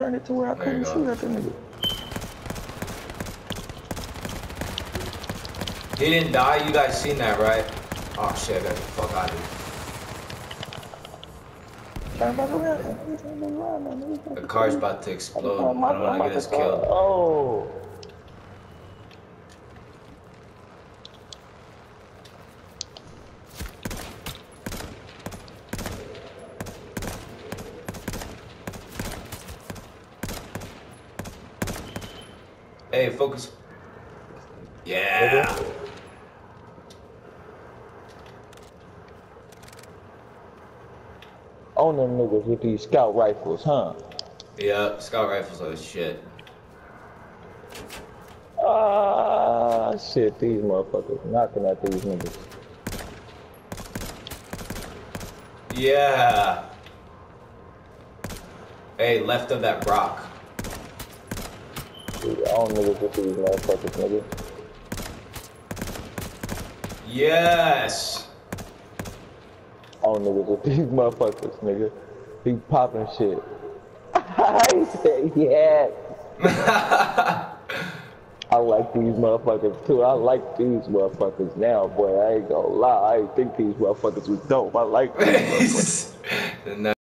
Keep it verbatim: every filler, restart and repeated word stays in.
Turn it to where I There couldn't shoot at the nigga. He didn't die. You guys seen that, right? Oh shit! I got the fuck out of here. Turn back around. Turn back around, man. The car's about to explode. I don't I'm want to get us killed. Oh. Hey, focus. Yeah. Okay. On them niggas with these scout rifles, huh? Yeah, scout rifles are shit. Ah, shit, these motherfuckers knocking at these niggas. Yeah. Hey, left of that rock. Dude, on niggas with these motherfuckers, nigga. Yes. On niggas with these motherfuckers, nigga. He popping shit. He said, yeah. I like these motherfuckers too. I like these motherfuckers now, boy. I ain't gonna lie. I ain't think these motherfuckers was dope. I like these motherfuckers.